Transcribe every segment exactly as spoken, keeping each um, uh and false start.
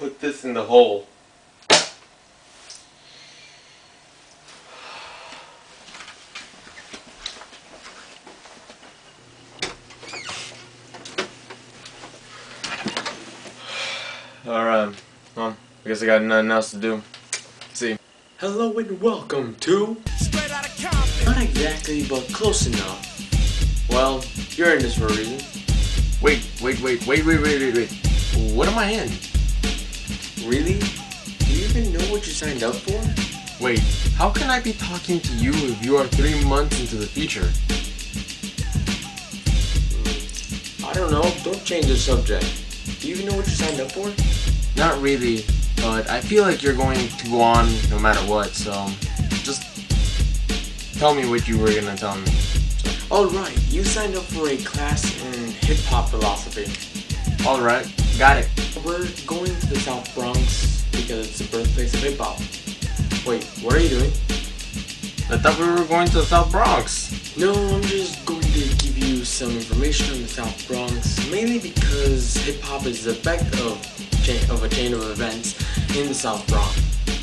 put this in the hole. Alright, well, I guess I got nothing else to do. See. Hello and welcome to... Not exactly, but close enough. Well, you're in this for a reason. Wait, wait, wait, wait, wait, wait, wait, wait. What am I in? Really? Do you even know what you signed up for? Wait, how can I be talking to you if you are three months into the future? I don't know, don't change the subject. Do you even know what you signed up for? Not really, but I feel like you're going to go on no matter what, so just tell me what you were gonna tell me. So. Alright, you signed up for a class in hip-hop philosophy. Alright, got it. We're going to the South Bronx because it's the birthplace of hip-hop. Wait, what are you doing? I thought we were going to the South Bronx. No, I'm just going to give you some information on the South Bronx, mainly because hip-hop is the effect of, chain, of a chain of events in the South Bronx.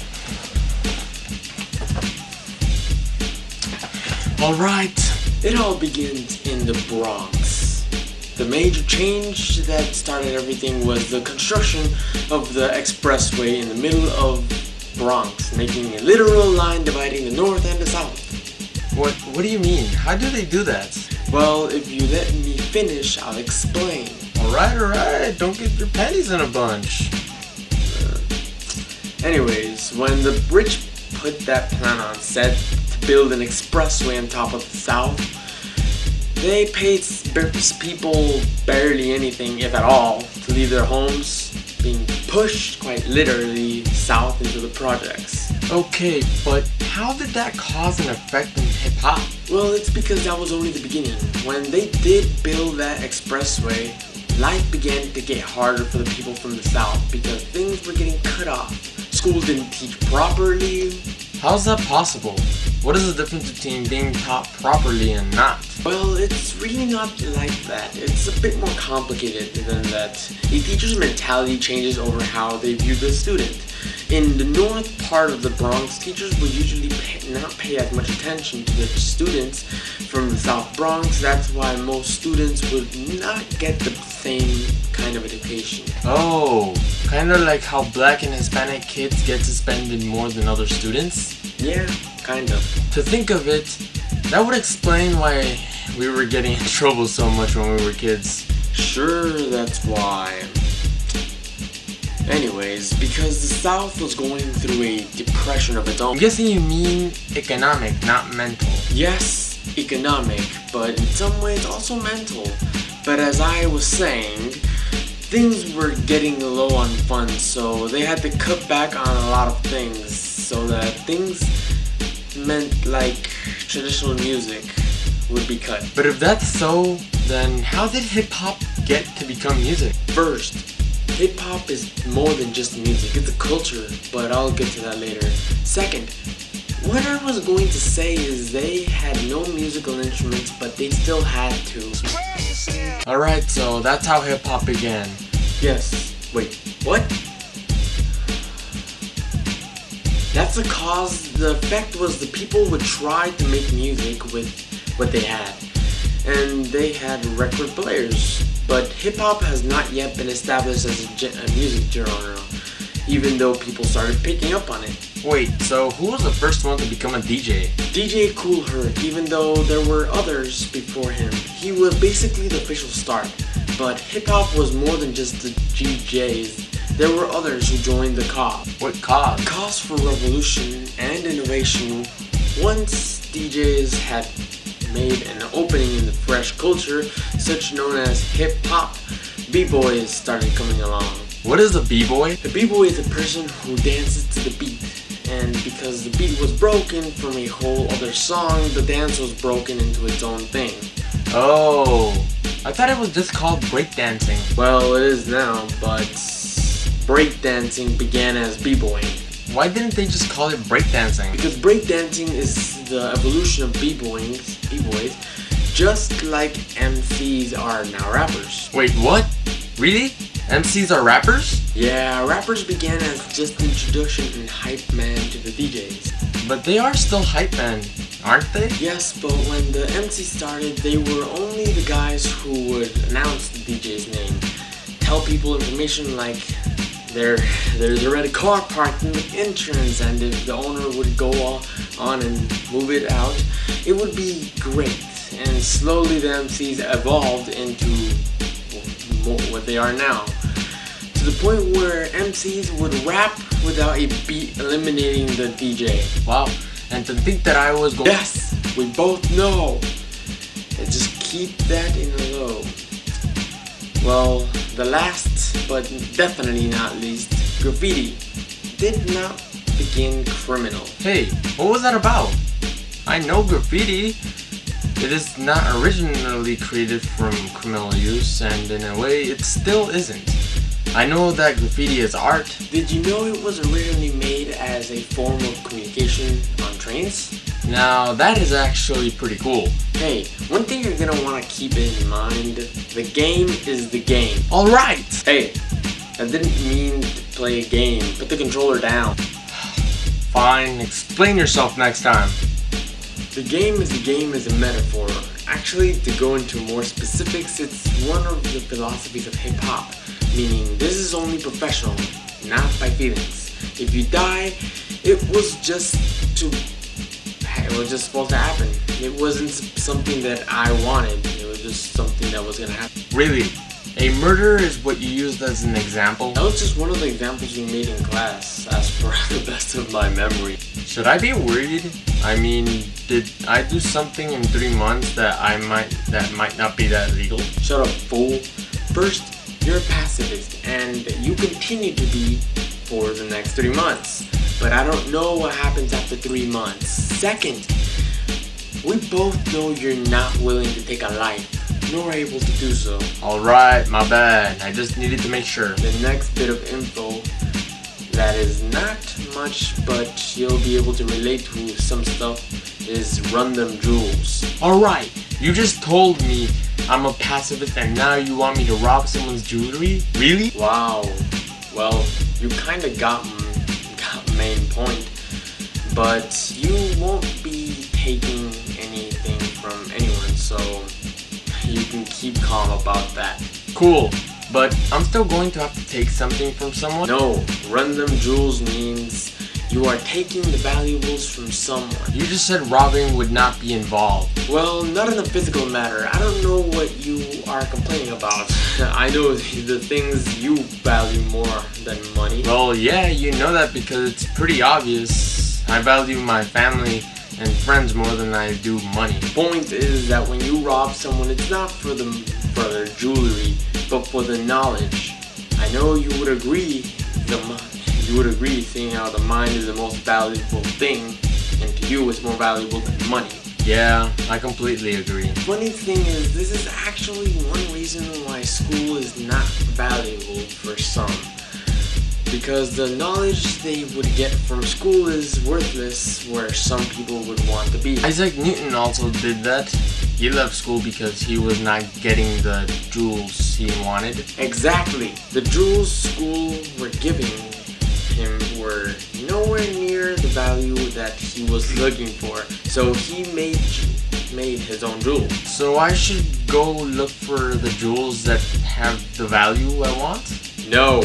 Alright, it all begins in the Bronx. The major change that started everything was the construction of the expressway in the middle of Bronx, making a literal line dividing the north and the south. What, what do you mean? How do they do that? Well, if you let me finish, I'll explain. Alright, alright, don't get your panties in a bunch. Uh, anyways, when the rich put that plan on set to build an expressway on top of the south, they paid people barely anything, if at all, to leave their homes, being pushed quite literally south into the projects. Okay, but how did that cause an effect in hip-hop? Well, it's because that was only the beginning. When they did build that expressway, life began to get harder for the people from the south because things were getting cut off. Schools didn't teach properly. How's that possible? What is the difference between being taught properly and not? Well, it's really not like that. It's a bit more complicated than that. A teacher's mentality changes over how they view the student. In the north part of the Bronx, teachers would usually pay, not pay as much attention to the students from the South Bronx. That's why most students would not get the same kind of education. Oh, kind of like how black and Hispanic kids get suspended more than other students? Yeah, kind of. To think of it, that would explain why we were getting in trouble so much when we were kids. Sure, that's why. Anyways, because the South was going through a depression of its own. I'm guessing you mean economic, not mental. Yes, economic, but in some ways also mental. But as I was saying, things were getting low on funds, so they had to cut back on a lot of things, so that things meant like traditional music would be cut. But if that's so, then how did hip-hop get to become music? First, hip-hop is more than just music, it's a culture, but I'll get to that later. Second, what I was going to say is they had no musical instruments, but they still had to. Alright, so that's how hip-hop began. Yes. Wait, what? That's the cause. The effect was the people would try to make music with what they had. And they had record players. But hip-hop has not yet been established as a, a music genre, even though people started picking up on it. Wait, so who was the first one to become a D J? D J Kool Herc, even though there were others before him. He was basically the official start. But hip-hop was more than just the D Js. There were others who joined the cause. What cause? Cause for revolution and innovation. Once D Js had made an opening in the fresh culture, such known as hip-hop, b-boys started coming along. What is a b-boy? A b-boy is a person who dances to the beat. And because the beat was broken from a whole other song, the dance was broken into its own thing. Oh, I thought it was just called breakdancing. Well, it is now, but breakdancing began as b-boying. Why didn't they just call it breakdancing? Because breakdancing is the evolution of b-boying, b-boys, just like M Cs are now rappers. Wait, what? Really? M Cs are rappers? Yeah, rappers began as just introduction and hype man to the D Js. But they are still hype men, aren't they? Yes, but when the M C started, they were only the guys who would announce the D J's name, tell people information like there, there's already a car parked in the entrance, and if the owner would go on and move it out, it would be great. And slowly the M Cs evolved into what they are now, to the point where M Cs would rap without a beat, eliminating the D J. Wow, and to think that I was going... Yes, we both know. And just keep that in the low. Well, the last, but definitely not least, graffiti did not begin criminal. Hey, what was that about? I know graffiti. It is not originally created from criminal use, and in a way, it still isn't. I know that graffiti is art. Did you know it was originally made as a form of communication on trains? Now, that is actually pretty cool. Hey, one thing you're gonna want to keep in mind, the game is the game. Alright! Hey, I didn't mean to play a game. Put the controller down. Fine, explain yourself next time. The game is the game is a metaphor. Actually, to go into more specifics, it's one of the philosophies of hip-hop, meaning this is only professional, not by feelings. If you die, it was just to, it was just supposed to happen. It wasn't something that I wanted. It was just something that was gonna happen. Really? A murder is what you used as an example? That was just one of the examples we made in class, as per the best of my memory. Should I be worried? I mean, did I do something in three months that I might that might not be that legal? Shut up, fool. First, you're a pacifist, and you continue to be for the next three months. But I don't know what happens after three months. Second, we both know you're not willing to take a life, nor able to do so. Alright, my bad. I just needed to make sure. The next bit of info that is not much, but you'll be able to relate to some stuff, is run them jewels. Alright, you just told me I'm a pacifist and now you want me to rob someone's jewelry? Really? Wow. Well, you kinda got, got main point, but you won't be taking anything from anyone, so you can keep calm about that. Cool, but I'm still going to have to take something from someone? No, run them jewels means you are taking the valuables from someone. You just said robbing would not be involved. Well, not in a physical matter. I don't know what you are complaining about. I know the things you value more than money. Well, yeah, you know that because it's pretty obvious. I value my family and friends more than I do money. The point is that when you rob someone, it's not for the for their jewelry, but for the knowledge. I know you would agree. The you would agree, seeing how the mind is the most valuable thing, and to you it's more valuable than money. Yeah, I completely agree. Funny thing is, this is actually one reason why school is not valuable for some. Because the knowledge they would get from school is worthless where some people would want to be. Isaac Newton also did that. He left school because he was not getting the jewels he wanted. Exactly. The jewels school were giving him were nowhere near the value that he was looking for. So he made made his own jewels. So I should go look for the jewels that have the value I want? No.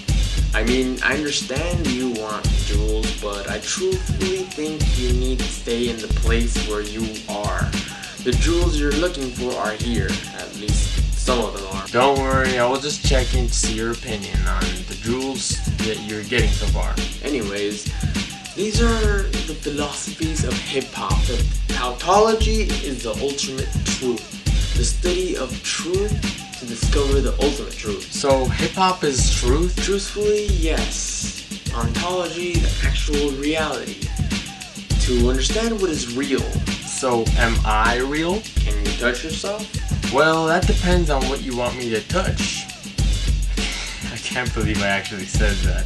I mean, I understand you want jewels, but I truthfully think you need to stay in the place where you are. The jewels you're looking for are here, at least some of them are. Don't worry, I was just checking to see your opinion on the jewels that you're getting so far. Anyways, these are the philosophies of hip-hop. The tautology is the ultimate truth. The study of truth to discover the ultimate truth. So hip-hop is truth? Truthfully, yes. Ontology, the actual reality. To understand what is real. So am I real? Can you touch yourself? Well, that depends on what you want me to touch. I can't believe I actually said that.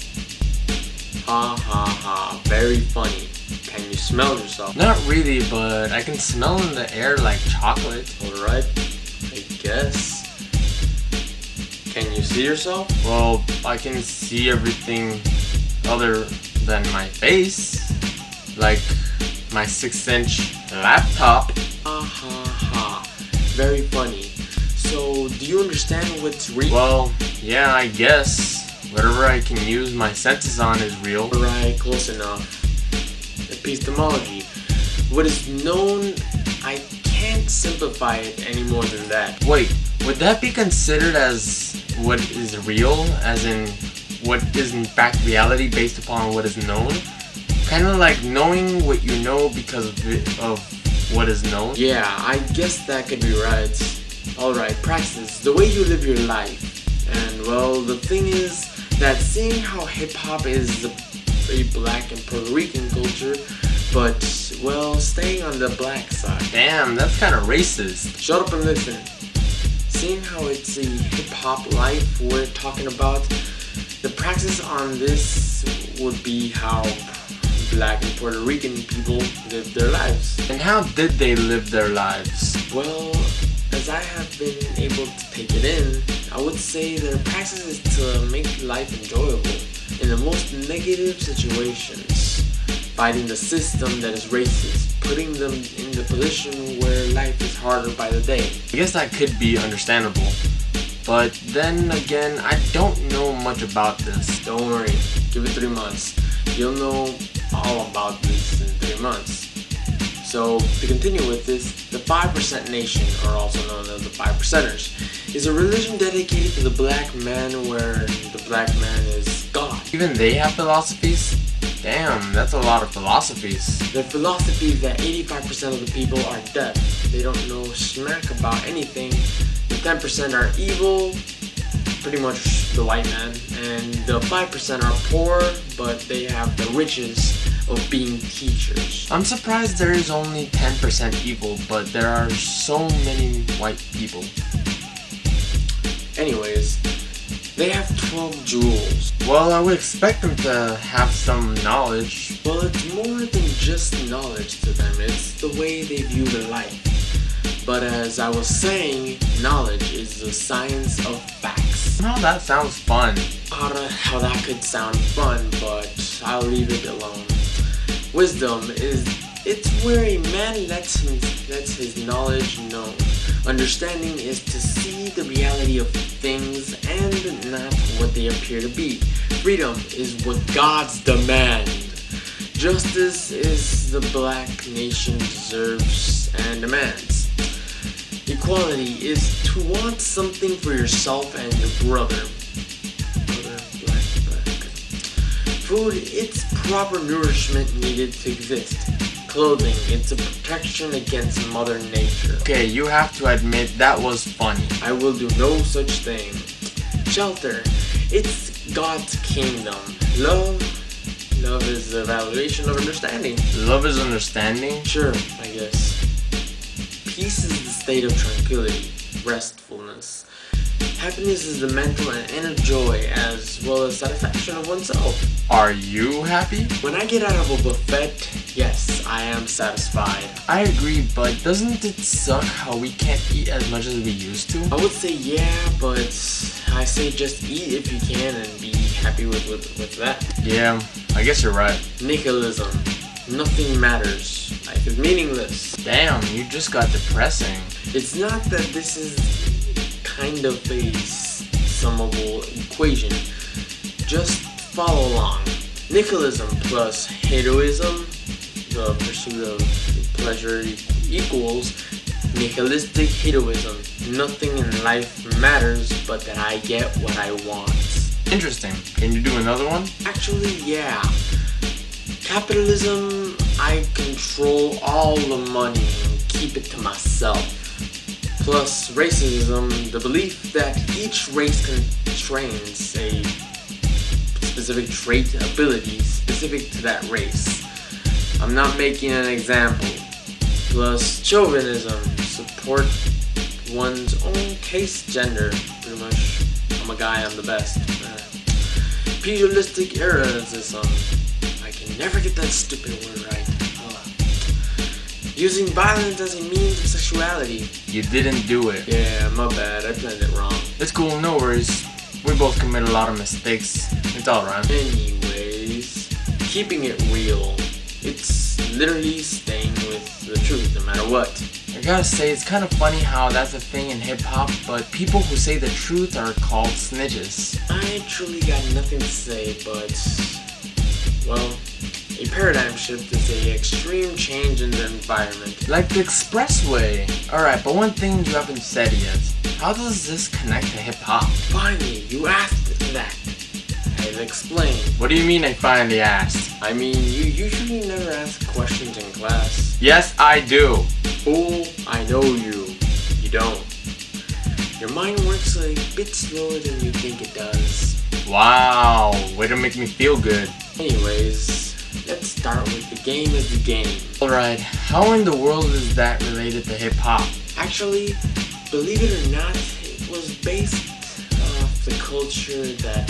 Ha ha ha, very funny. Can you smell yourself? Not really, but I can smell in the air like chocolate. Alright, I guess. Can you see yourself? Well, I can see everything other than my face. Like my six inch laptop. Ha ha ha. Very funny. So, do you understand what's real? Well, yeah, I guess. Whatever I can use my senses on is real. Right, close enough. Epistemology. What is known, I can't simplify it any more than that. Wait, would that be considered as what is real? As in, what is in fact reality based upon what is known? Kind of like knowing what you know because of, it, of what is known? Yeah, I guess that could be right. Alright, praxis. The way you live your life. And, well, the thing is that seeing how hip-hop is a, a black and Puerto Rican culture, but, well, staying on the black side. Damn, that's kind of racist. Shut up and listen. Seeing how it's a hip-hop life we're talking about, the praxis on this would be how black and Puerto Rican people live their lives. And how did they live their lives? Well, as I have been able to take it in, I would say their praxis is to make life enjoyable in the most negative situations, fighting the system that is racist, putting them in the position where life is harder by the day. I guess that could be understandable, but then again, I don't know much about this. Don't worry, give it three months. You'll know all about this in three months. So, to continue with this, the five percent Nation, or also known as the five percenters, is a religion dedicated to the black man where the black man is God. Even they have philosophies? Damn, that's a lot of philosophies. Their philosophy is that eighty-five percent of the people are deaf. They don't know smack about anything. The ten percent are evil, pretty much the white man, and the five percent are poor, but they have the riches of being teachers. I'm surprised there is only ten percent evil, but there are so many white people. Anyways, they have twelve jewels. Well, I would expect them to have some knowledge. Well, it's more than just knowledge to them, it's the way they view their life. But as I was saying, knowledge is the science of facts. Well, that sounds fun. How, to, how that could sound fun, but I'll leave it alone. Wisdom is, it's where a man lets, him, lets his knowledge known. Understanding is to see the reality of things and not what they appear to be. Freedom is what gods demand. Justice is the black nation deserves and demands. Equality is to want something for yourself and your brother. Brother, black, black. Food, it's proper nourishment needed to exist. Clothing, it's a protection against Mother Nature. Okay, you have to admit that was funny. I will do no such thing. Shelter, it's God's kingdom. Love, love is the evaluation of understanding. Love is understanding? Sure, I guess. Peace is the state of tranquility, restfulness. Happiness is the mental and inner joy as well as satisfaction of oneself. Are you happy? When I get out of a buffet, yes, I am satisfied. I agree, but doesn't it suck how we can't eat as much as we used to? I would say yeah, but I say just eat if you can and be happy with, with, with that. Yeah, I guess you're right. Nihilism. Nothing matters. Life is meaningless. Damn, you just got depressing. It's not that this is kind of a summable equation. Just follow along. Nihilism plus hedonism, the pursuit of pleasure equals nihilistic hedonism. Nothing in life matters but that I get what I want. Interesting. Can you do another one? Actually, yeah. Capitalism, I control all the money and keep it to myself. Plus racism, the belief that each race constrains a specific trait, ability specific to that race. I'm not making an example. Plus chauvinism, support one's own case gender. Pretty much, I'm a guy, I'm the best. Uh, pugilistic eroticism. I can never get that stupid word right. Using violence as a means of sexuality. You didn't do it. Yeah, my bad. I planned it wrong. It's cool, no worries. we both commit a lot of mistakes. It's alright. Anyways, keeping it real, it's literally staying with the truth no matter what. I gotta say, it's kind of funny how that's a thing in hip-hop, but people who say the truth are called snitches. I truly got nothing to say, but, well, a paradigm shift is an extreme change in the environment. Like the expressway. Alright, but one thing you haven't said yet. How does this connect to hip-hop? Finally, you asked that. I've explained. What do you mean I finally asked? I mean, you usually never ask questions in class. Yes, I do. Fool, I know you. You don't. Your mind works a bit slower than you think it does. Wow, way to make me feel good. Anyways, let's start with the game is the game. Alright, how in the world is that related to hip-hop? Actually, believe it or not, it was based off the culture that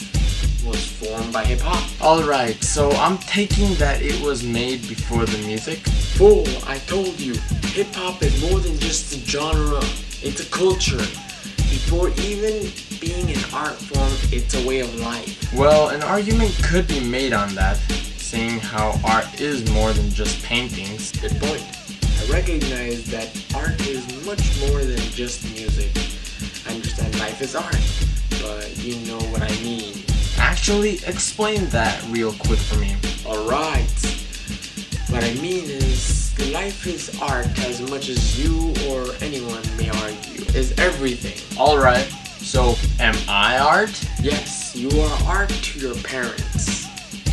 was formed by hip-hop. Alright, so I'm taking that it was made before the music? Fool, I told you, hip-hop is more than just a genre, it's a culture. Before even being an art form, it's a way of life. Well, an argument could be made on that, seeing how art is more than just paintings. Good point. I recognize that art is much more than just music. I understand life is art, but you know what I mean. Actually, explain that real quick for me. Alright. What I mean is, life is art as much as you or anyone may argue, is everything. Alright, so am I art? Yes, you are art to your parents.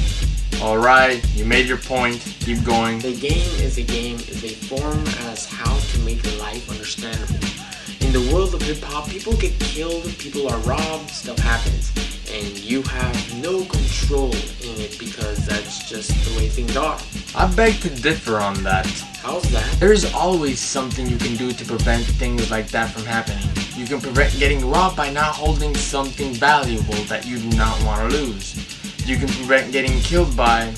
Alright, you made your point. Keep going. The game is a game is a form as how to make life understandable. In the world of hip-hop, people get killed, people are robbed, stuff happens. And you have no control in it because that's just the way things are. I beg to differ on that. How's that? There's always something you can do to prevent things like that from happening. You can prevent getting robbed by not holding something valuable that you do not want to lose. You can prevent getting killed by...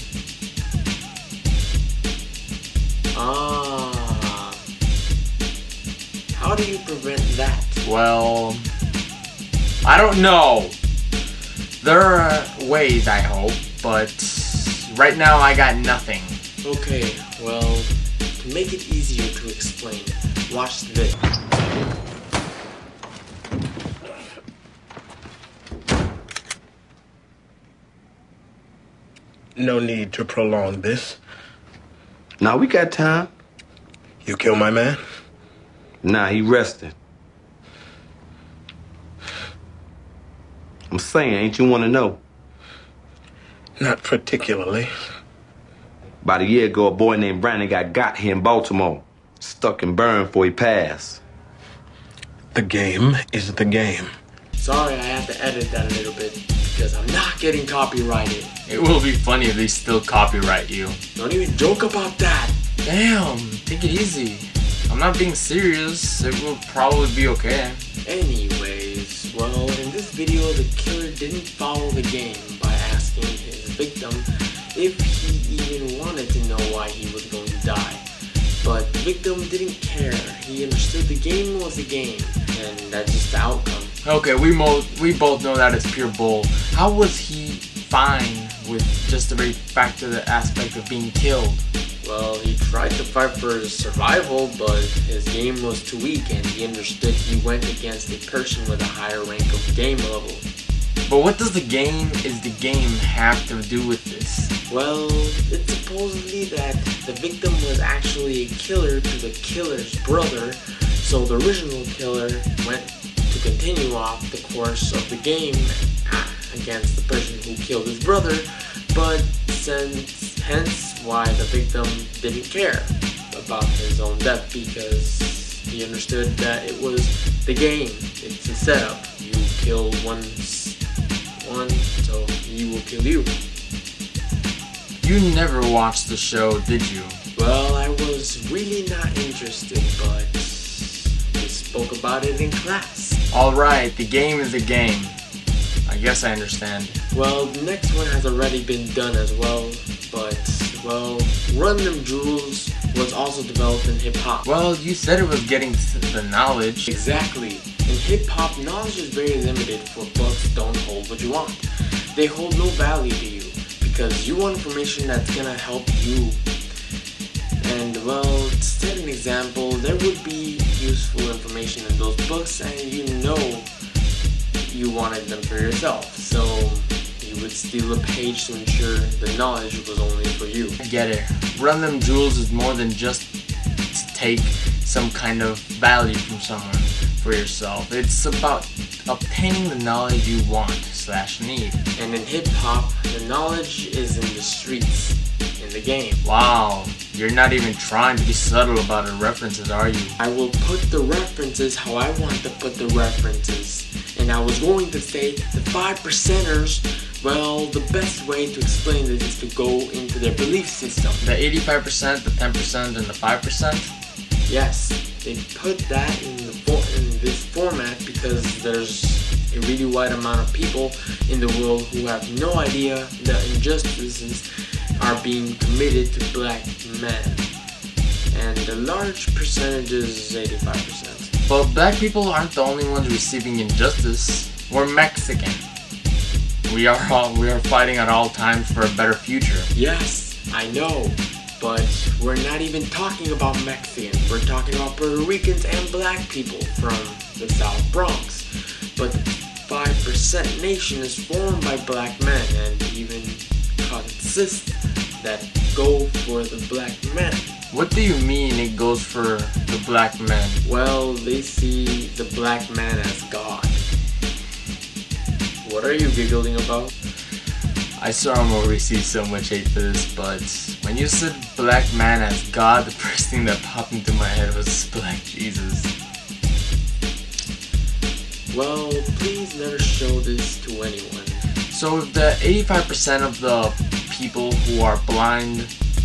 Ah. How do you prevent that? Well... I don't know. There are ways, I hope, but right now I got nothing. Okay, well, to make it easier to explain, watch this. No need to prolong this. Nah, we got time. You kill my man? Nah, he resting. I'm saying, ain't you want to know? Not particularly. About a year ago, a boy named Brandon got got here in Baltimore. Stuck and burned before he passed. The game is the game. Sorry, I have to edit that a little bit because I'm not getting copyrighted. It will be funny if they still copyright you. Don't even joke about that. Damn, take it easy. I'm not being serious. It will probably be okay. Anyways, well, in this video, the killer didn't follow the game by asking his victim if he even wanted to know why he was going to die. But the victim didn't care. He understood the game was a game, and that's just the outcome. Okay, we mo we both know that it's pure bull. How was he fine with just the very fact of the aspect of being killed? Well, he tried to fight for his survival, but his game was too weak, and he understood he went against a person with a higher rank of game level. But what does the game is the game have to do with this? Well, it's supposedly that the victim was actually a killer to the killer's brother, so the original killer went to continue off the course of the game against the person who killed his brother, but since hence why the victim didn't care about his own death because he understood that it was the game, it's a setup. You kill once, one, so he will kill you. You never watched the show, did you? Well, I was really not interested, but we spoke about it in class. Alright, the game is a game. I guess I understand. Well, the next one has already been done as well, but, well, Run Them Jewels was also developed in hip-hop. Well, you said it was getting the knowledge. Exactly. In hip-hop, knowledge is very limited, for books don't hold what you want. They hold no value to you, because you want information that's gonna help you. And well, to set an example, there would be useful information in those books, and you know you wanted them for yourself, so you would steal a page to ensure the knowledge was only for you. I get it. Run them jewels is more than just to take some kind of value from someone for yourself. It's about obtaining the knowledge you want slash need. And in hip-hop, the knowledge is in the streets, in the game. Wow, you're not even trying to be subtle about the references, are you? I will put the references how I want to put the references. And I was going to say the five percenters, well, the best way to explain this is to go into their belief system. The eighty-five percent, the ten percent, and the five percent? Yes, they put that in the for in this format because there's a really wide amount of people in the world who have no idea that injustices are being committed to black men. And the large percentage is eighty-five percent. But black people aren't the only ones receiving injustice. We're Mexican. We are all, we are fighting at all times for a better future. Yes, I know, but we're not even talking about Mexicans. We're talking about Puerto Ricans and black people from the South Bronx. But the five percent nation is formed by black men and even consists that go for the black men. What do you mean it goes for the black men? Well, they see the black man as God. What are you giggling about? I saw him will receive so much hate for this, but when you said black man as God, the first thing that popped into my head was Black Jesus. Well, please never show this to anyone. So if the eighty-five percent of the people who are blind,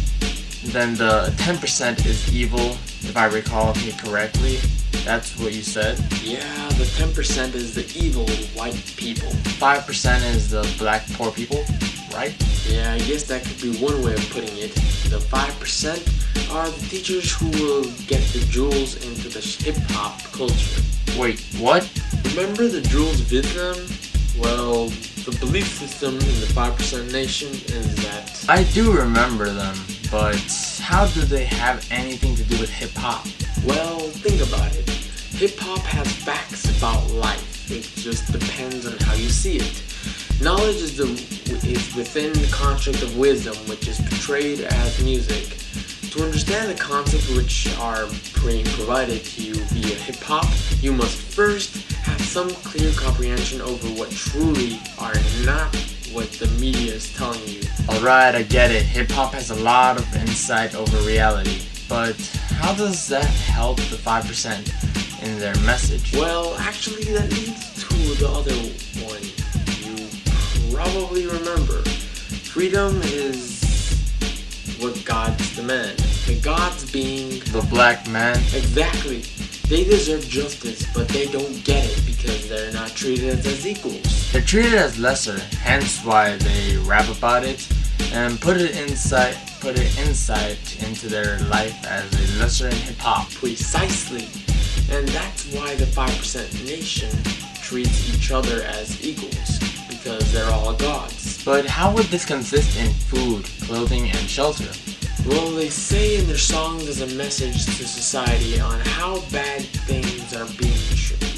then the ten percent is evil, if I recall it correctly. That's what you said? Yeah, the ten percent is the evil white people. five percent is the black poor people, right? Yeah, I guess that could be one way of putting it. The five percent are the teachers who will get the jewels into the hip-hop culture. Wait, what? Remember the Jules Vietnam? Well, the belief system in the five percent nation is that... I do remember them, but how do they have anything to do with hip-hop? Well, think about it. Hip-hop has facts about life. It just depends on how you see it. Knowledge is, the, is within the construct of wisdom, which is portrayed as music. To understand the concepts which are being provided to you via hip-hop, you must first have some clear comprehension over what truly are not what the media is telling you. Alright, I get it. Hip-hop has a lot of insight over reality. But how does that help the five percent in their message? Well, actually that leads to the other one you probably remember. Freedom is what gods demand. The gods being... the black man? Exactly. They deserve justice, but they don't get it because they're not treated as equals. They're treated as lesser, hence why they rap about it and put it inside put it insight into their life as a lesser in hip-hop. Precisely. And that's why the five percent nation treats each other as equals, because they're all gods. But how would this consist in food, clothing, and shelter? Well, they say in their songs as a message to society on how bad things are being treated.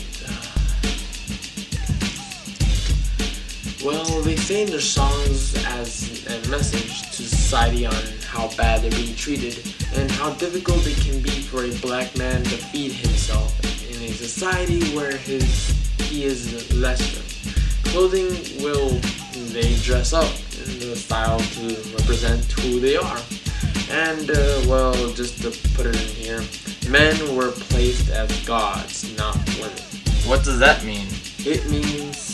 Well, they say in their songs as a message to society on how bad they're being treated and how difficult it can be for a black man to feed himself in a society where his he is lesser. Clothing, will they dress up in the style to represent who they are. And, uh, well, just to put it in here, men were placed as gods, not women. What does that mean? It means...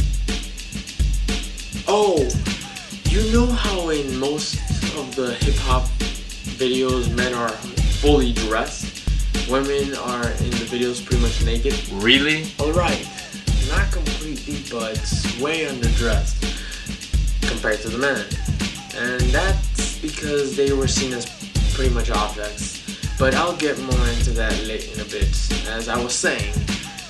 Oh, you know how in most of the hip-hop videos men are fully dressed? Women are in the videos pretty much naked? Really? Alright, not completely, but way underdressed compared to the men. And that's because they were seen as pretty much objects. But I'll get more into that late in a bit. As I was saying,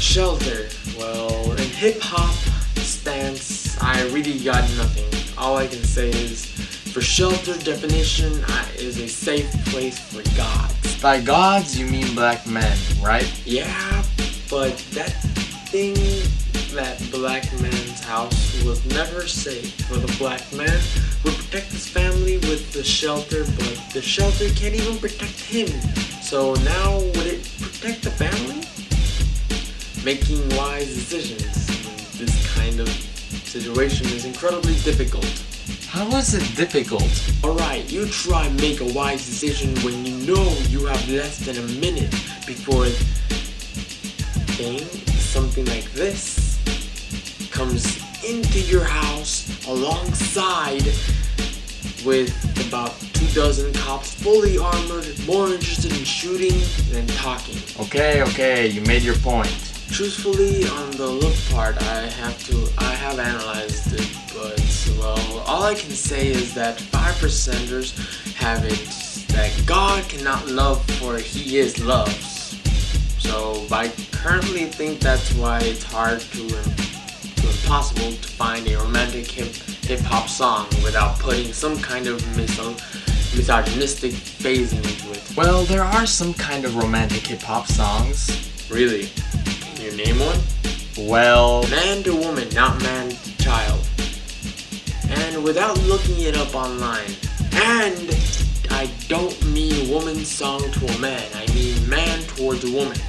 Shelter. Well, in hip-hop stance, I really got nothing. All I can say is, for shelter definition, I, is a safe place for gods. By gods, you mean black men, right? Yeah, but that thing, that black man's house was never safe. For the black man would protect his family with the shelter, but the shelter can't even protect him. So now, would it protect the family? Making wise decisions in this kind of situation is incredibly difficult. How is it difficult? Alright, you try make a wise decision when you know you have less than a minute before thing, something like this, comes into your house alongside with about two dozen cops fully armored, more interested in shooting than talking. Okay, okay, you made your point. Truthfully, on the look part, I have to, I have analyzed it, but, well, all I can say is that five percenters have it that God cannot love for He is loves. So, I currently think that's why it's hard to, to impossible to find a romantic hip, hip-hop song without putting some kind of miso, misogynistic phrasing into it. Well, there are some kind of romantic hip-hop songs. Really? You name one? Well, Man to woman, not man to child. And without looking it up online. And I don't mean woman song to a man. I mean man towards a woman.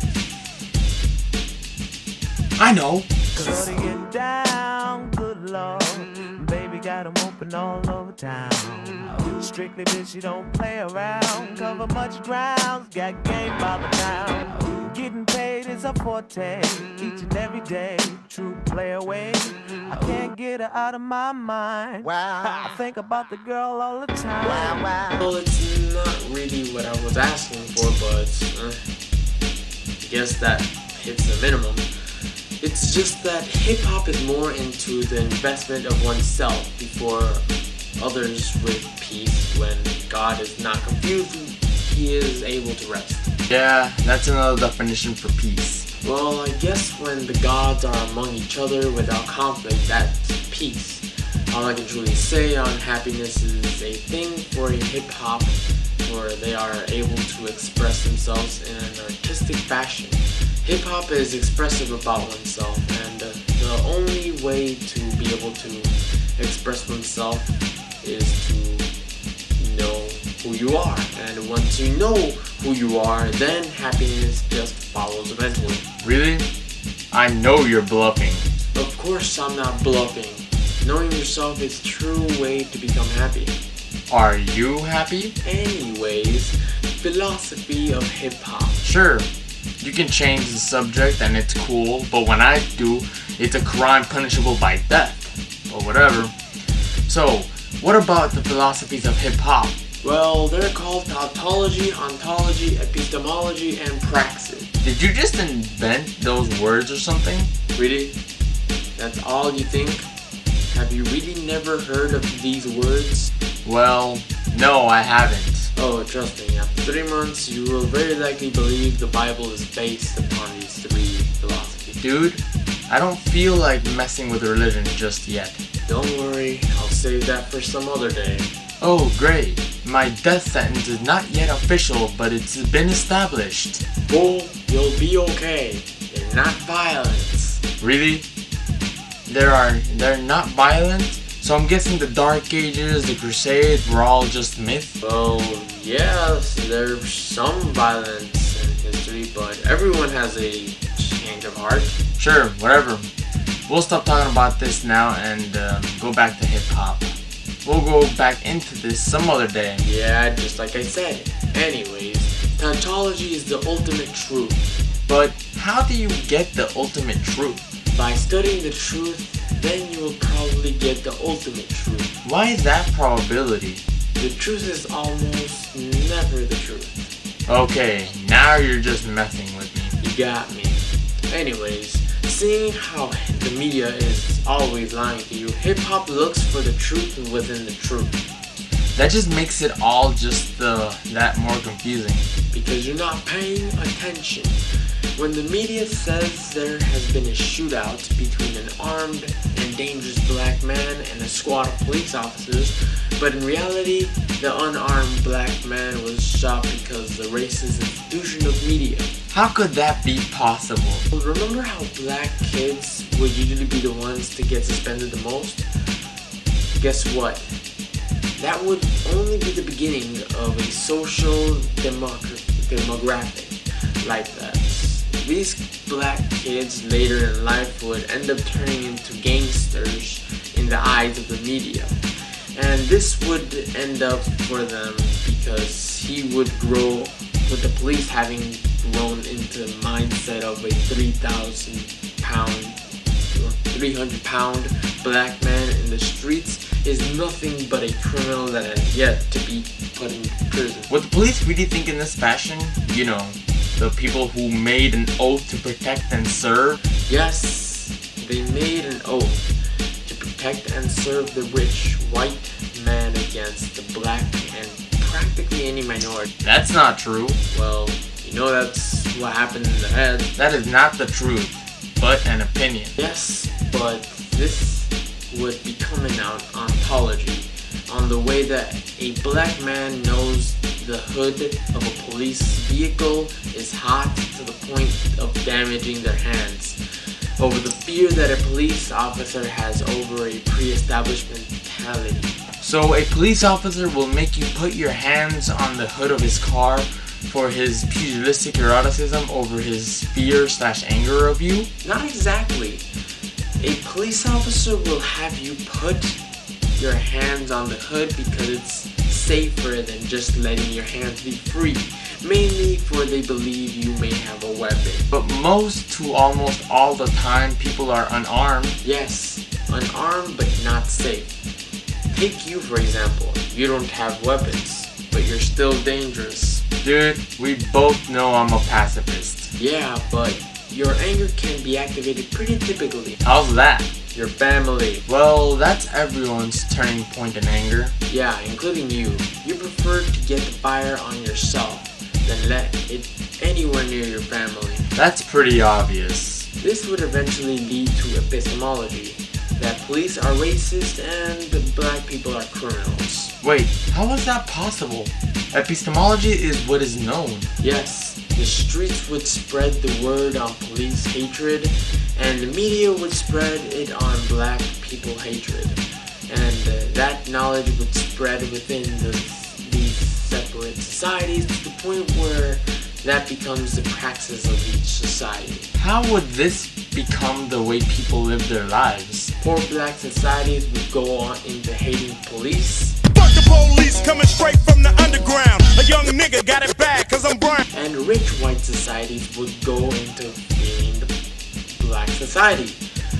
I know. Shorty get down, good lord. Baby got 'em open all over town. Strictly bitch, she don't play around. Cover much ground, got game by the town. Getting paid is a forte, each and every day. True play away. I can't get her out of my mind. Wow. I think about the girl all the time. Wow, wow. Well, it's not really what I was asking for, but uh, I guess that hits the minimum. It's just that hip-hop is more into the investment of oneself before others with peace. When God is not confused, He is able to rest. Yeah, that's another definition for peace. Well, I guess when the gods are among each other without conflict, that's peace. All I can truly say on happiness is a thing for a hip-hop where they are able to express themselves in an artistic fashion. Hip-hop is expressive about oneself, and uh, the only way to be able to express oneself is to know who you are. And once you know who you are, then happiness just follows eventually. Really? I know you're bluffing. Of course I'm not bluffing. Knowing yourself is a true way to become happy. Are you happy? Anyways, philosophy of hip-hop. Sure. You can change the subject and it's cool, but when I do, it's a crime punishable by death. Or whatever. So, what about the philosophies of hip-hop? Well, they're called tautology, ontology, epistemology, and praxis. Did you just invent those words or something? Really? That's all you think? Have you really never heard of these words? Well, no, I haven't. Oh, trust me, after three months, you will very likely believe the Bible is based upon these three philosophies. Dude, I don't feel like messing with religion just yet. Don't worry, I'll save that for some other day. Oh, great. My death sentence is not yet official, but it's been established. Bull, you'll be okay. They're not violent. Really? There are, they're not violent? So I'm guessing the Dark Ages, the Crusades were all just myth? Well, yes, there's some violence in history, but everyone has a change of heart. Sure, whatever. We'll stop talking about this now and um, go back to hip-hop. We'll go back into this some other day. Yeah, just like I said. Anyways, tautology is the ultimate truth. But how do you get the ultimate truth? By studying the truth, then you will probably get the ultimate truth. Why is that probability? The truth is almost never the truth. Okay, now you're just messing with me. You got me. Anyways, seeing how the media is always lying to you, hip-hop looks for the truth within the truth. That just makes it all just uh, that more confusing. Because you're not paying attention. When the media says there has been a shootout between an armed and dangerous black man and a squad of police officers, but in reality, the unarmed black man was shot because the racist institution of media. How could that be possible? Well, remember how black kids would usually be the ones to get suspended the most? Guess what? That would only be the beginning of a social demogra- demographic like that. These black kids later in life would end up turning into gangsters in the eyes of the media. And this would end up for them because he would grow with the police having grown into the mindset of a three thousand pound or three hundred pound black man in the streets is nothing but a criminal that has yet to be put in prison. Would the police really think in this fashion? You know, the people who made an oath to protect and serve? Yes, they made an oath to protect and serve the rich white man against the black and practically any minority. That's not true. Well, you know that's what happened in the head. That is not the truth, but an opinion. Yes, but this would become an ontology on the way that a black man knows the hood of a police vehicle is hot to the point of damaging their hands, over the fear that a police officer has over a pre-established mentality. So a police officer will make you put your hands on the hood of his car for his pugilistic eroticism over his fear slash anger of you? Not exactly. A police officer will have you put your hands on the hood because it's safer than just letting your hands be free, mainly for they believe you may have a weapon. But most to almost all the time, people are unarmed. Yes, unarmed but not safe. Take you for example. You don't have weapons, but you're still dangerous. Dude, we both know I'm a pacifist. Yeah, but your anger can be activated pretty typically. How's that? Your family. Well, that's everyone's turning point in anger. Yeah, including you. You prefer to get the fire on yourself than let it anywhere near your family. That's pretty obvious. This would eventually lead to epistemology, that police are racist and the black people are criminals. Wait, how is that possible? Epistemology is what is known. Yes, the streets would spread the word on police hatred, and the media would spread it on black people hatred. And uh, that knowledge would spread within the, these separate societies to the point where that becomes the praxis of each society. How would this become the way people live their lives? Poor black societies would go on into hating police. Fuck the police coming straight from the underground. A young nigga got it bad cause I'm brown. And rich white societies would go into fearing the black society.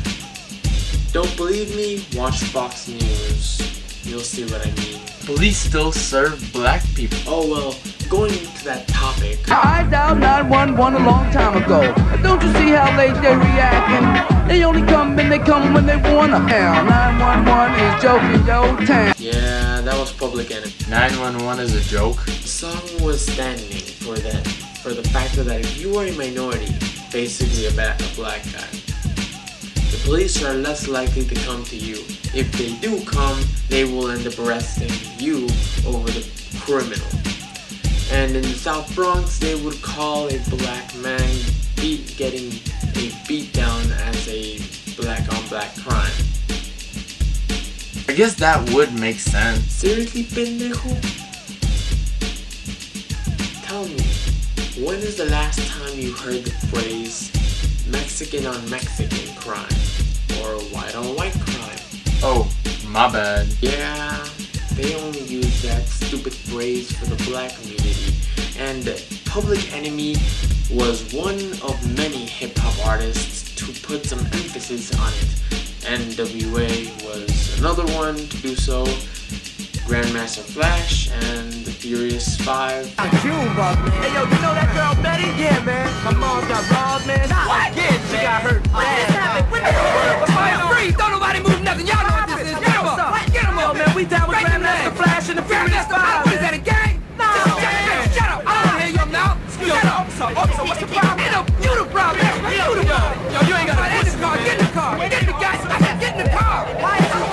Don't believe me? Watch Fox News. You'll see what I mean. Police still serve black people. Oh well, going into that topic. I dialed nine one one a long time ago. Don't you see how late they reacting? They only come and they come when they wanna. Hell, nine one one is joking your town. Yeah, that was Public Enemy. nine one one is a joke. The song was standing for that, for the fact that if you are a minority, basically a, bad, a black guy, the police are less likely to come to you. If they do come, they will end up arresting you over the criminal. And in the South Bronx, they would call a black man beat getting a beat down as a black on black crime. I guess that would make sense. Seriously, pendejo? Tell me, when is the last time you heard the phrase Mexican on Mexican crime or white on white crime? Oh, my bad. Yeah, they only use that stupid phrase for the black community, and Public Enemy was one of many hip-hop artists to put some emphasis on it. N W A was another one to do so, Grandmaster Flash, and the Furious Five. Hey yo, you know that girl Betty? Yeah, man. My mom got robbed, man. What? Yeah, she got hurt. What just happened? What the hell? Free! Don't nobody move nothing. Y'all know what this is. Get him up. Get him up. Man, we down with Grandmaster Flash and the Furious Five. What is that, a gang? No. Shut up. I don't hear you now. Shut up. Officer, what's the problem? car! Get in the gas! Get in the car! Why is you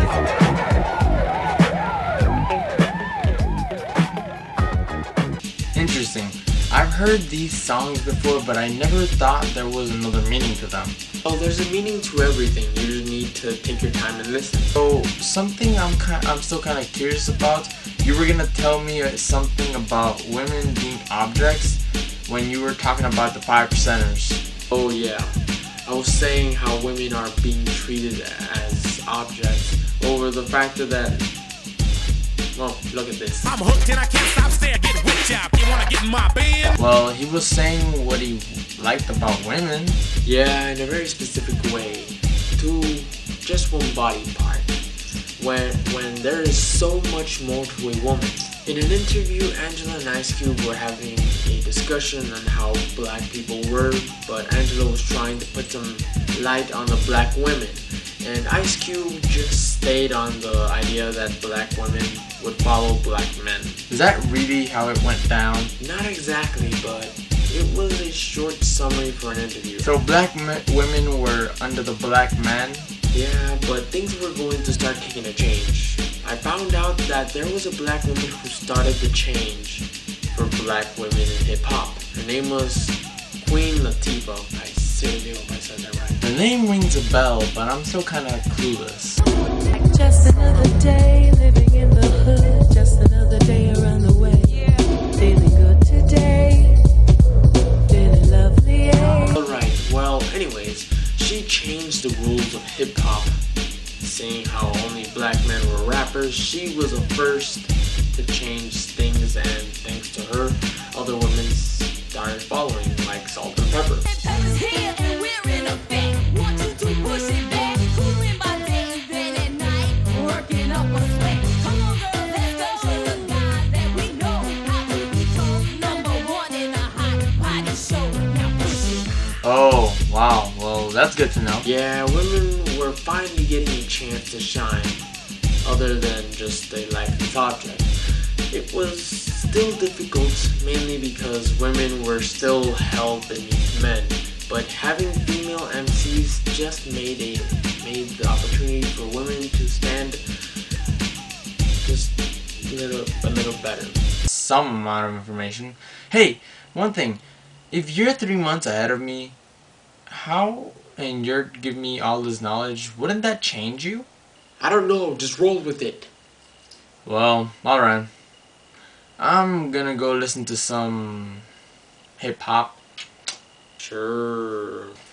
so Interesting. I've heard these songs before, but I never thought there was another meaning to them. Oh, there's a meaning to everything. You just need to take your time and listen. So, something I'm kind, I'm still kind of curious about. You were gonna tell me something about women being objects when you were talking about the five percenters. Oh yeah, I was saying how women are being treated as objects over the fact that, well, look at this. I'm hooked and I can't stop staring. Get whipped job. You wanna get in my bed? Well, he was saying what he liked about women. Yeah, in a very specific way, to just one body part. When when there is so much more to a woman. In an interview, Angela and Ice Cube were having a discussion on how black people were, but Angela was trying to put some light on the black women, and Ice Cube just stayed on the idea that black women would follow black men. Is that really how it went down? Not exactly, but it was a short summary for an interview. So black me- women were under the black man? Yeah, but things were going to start taking a change. I found out that there was a black woman who started the change for black women in hip-hop. Her name was Queen Latifah. I seriously hope I said that right. The name rings a bell, but I'm still kind of clueless. Just another day living in the hood. Just another day around the way. Feeling good today. Feeling lovely. Yeah. Alright, well, anyways, she changed the rules of hip-hop, saying how only black men were rappers. She was the first to change things, and thanks to her, other women started following, like Salt and Pepper. Oh, wow. Well, that's good to know. Yeah, women were finally getting a chance to shine, other than just a lifeless object. It was still difficult, mainly because women were still held beneath men, but having female M Cs just made a made the opportunity for women to stand just a little, a little better. Some amount of information. Hey, one thing. If you're three months ahead of me, how, and you're giving me all this knowledge, wouldn't that change you? I don't know, just roll with it. Well, alright. I'm gonna go listen to some hip-hop. Sure.